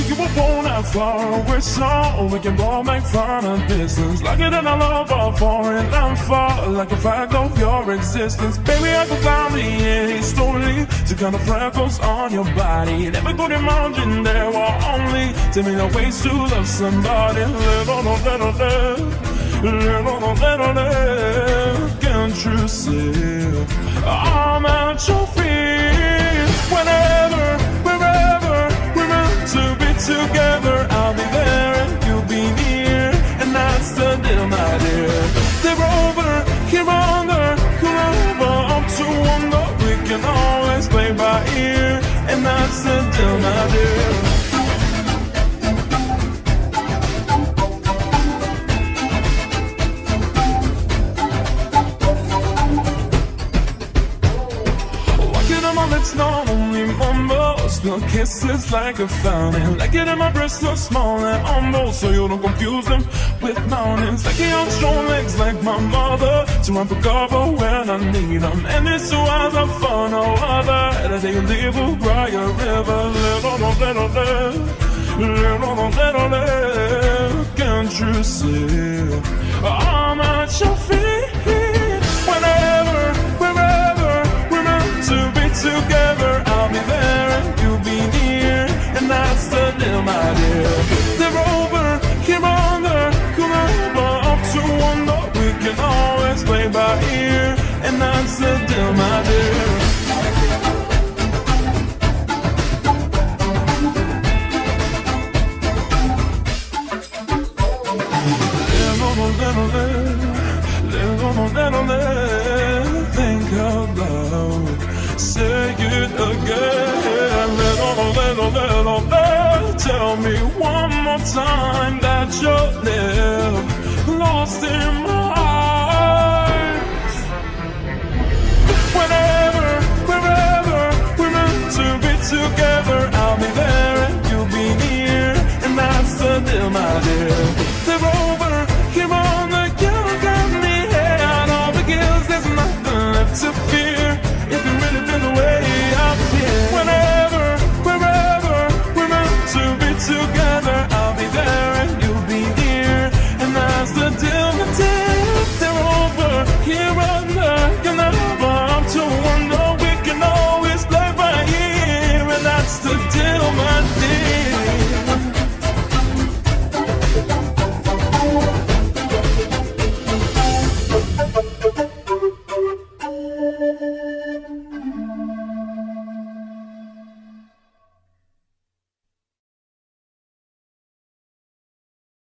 you were born out far away, so we can both make fun of distance. Lucky that I love all foreign, I'm far like a fact of your existence. Baby, I can find the history to kind of freckles on your body. Never could imagine there were only 10 million ways to love somebody. Little, little, can't you see? I'm at your feet. Whenever, wherever we're meant to be together, I'll be there and you'll be near. And that's the deal, my dear. They're over, here under, come over, up to wonder. We can always play by ear. And that's the deal, my dear. It's not only mumble, spill kisses like a fountain. Like it in my breast, so small and humble, so you don't confuse them with mountains. Like it on strong legs like my mother, to run for cover when I need them. And it's so eyes I find no other, that they live will cry a river. Little, can't you see? I'm at your feet. Whenever, wherever we're meant to be together, I'll be there and you'll be near. And that's the deal, my dear. They're over, here under, come over, up to wonder. We can always play by ear. And that's the deal, my dear. Think out loud, say it again. Little, tell me one more time that you're there, lost in my eyes. Whenever, wherever we're meant to be together, I'll be there.